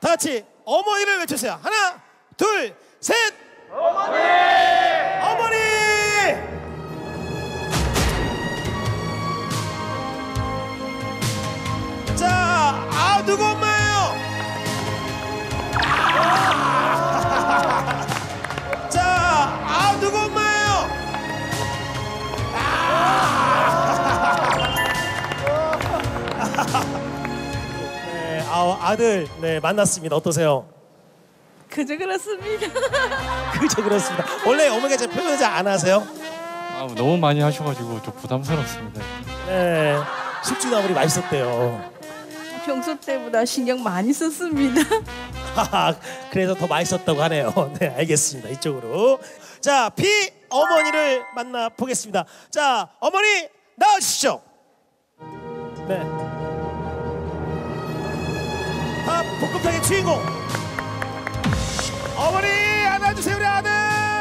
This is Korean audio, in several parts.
다 같이 어머니를 외쳐주세요. 하나, 둘, 셋. 어머니! 어머니! 자, 누구 엄마예요? 자, 누구 엄마예요? 네, 아들 네 만났습니다. 어떠세요? 그저 그렇습니다. 그저 그렇습니다. 원래 어머니가 제 표현을 잘 안 하세요? 너무 많이 하셔가지고 좀 부담스럽습니다. 네, 숙주나물이 맛있었대요. 평소 때보다 신경 많이 썼습니다. 그래서 더 맛있었다고 하네요. 네, 알겠습니다. 이쪽으로. 자, 비 어머니를 만나 보겠습니다. 자, 어머니 나와주시죠. 네. 밥 볶음탕의 주인공. 어머니 안아주세요 우리 아들.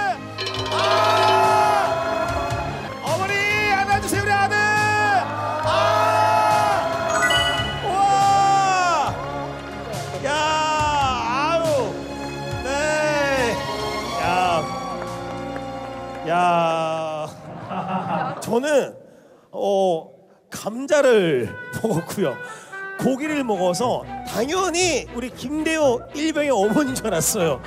어머니 안아주세요 우리 아들. 우와. 야, 아우. 네. 야. 저는 감자를 먹었고요. 고기를 먹어서 당연히 우리 김대호 일병의 어머니인 줄 알았어요.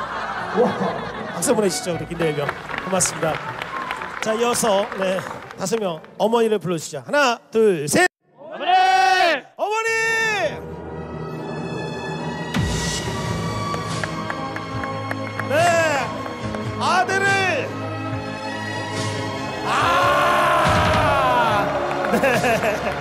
박수 보내주시죠 우리 김대호 일병. 고맙습니다. 자, 이어서 네 5명 어머니를 불러주시죠. 하나, 둘, 셋. 어머니! 어머니! 네, 아들을 네.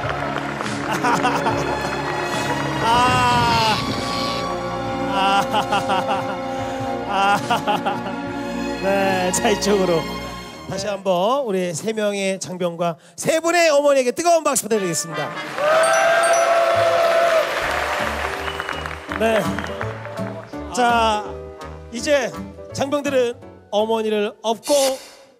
네, 자 이쪽으로 다시 한번 우리 3명의 장병과 3분의 어머니에게 뜨거운 박수 부탁드리겠습니다. 네, 자 이제 장병들은 어머니를 업고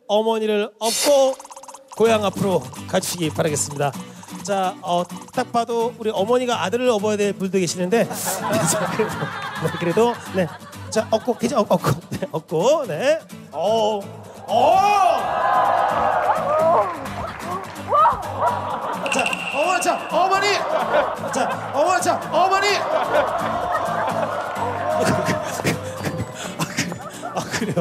고향 앞으로 가주시기 바라겠습니다. 자, 딱 봐도 우리 어머니가 아들을 업어야 될 분도 계시는데 그래도 네, 자 업고 계죠, 업고 네, 업고 네, 자 어머니, 자 어머니, 자 어머니, 자 어머니. 그래요.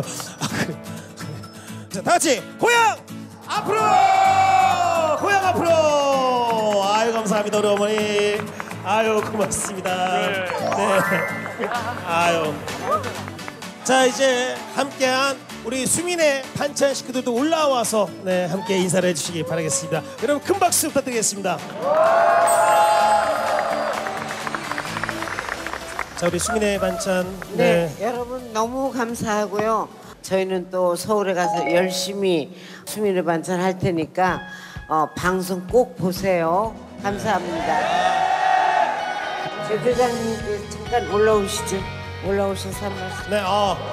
자, 다 같이 고향 앞으로. 고향 앞으로. 아유 감사합니다 우리 어머니. 아유 고맙습니다. 네. 아유. 자 이제 함께한 우리 수민의 반찬 식구들도 올라와서 네 함께 인사를 해주시기 바라겠습니다. 여러분 큰 박수 부탁드리겠습니다. 자 우리 수민의 반찬. 네, 여러분 너무 감사하고요. 저희는 또 서울에 가서 열심히 수민의 반찬 할 테니까 방송 꼭 보세요. 감사합니다. 대장님 잠깐 올라오시죠. 올라오셔서 한 말씀. 네,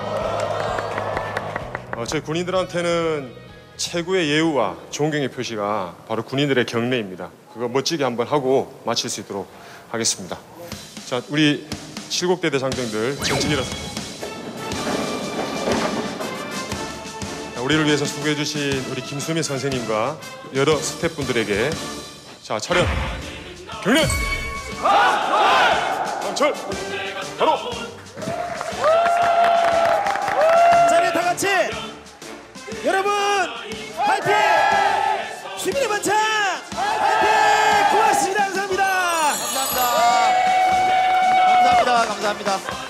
저희 군인들한테는 최고의 예우와 존경의 표시가 바로 군인들의 경례입니다. 그거 멋지게 한번 하고 마칠 수 있도록 하겠습니다. 자, 우리 7곡대 대장병들 천천히 일어서세요. 우리를 위해서 수고해 주신 우리 김수민 선생님과 여러 스태프분들에게 자, 차렷, 경례! 강철! 바로! 자, 네, 다 같이 여러분 파이팅! 수민의 반찬 파이팅! 고맙습니다. 감사합니다. 감사합니다. 감사합니다.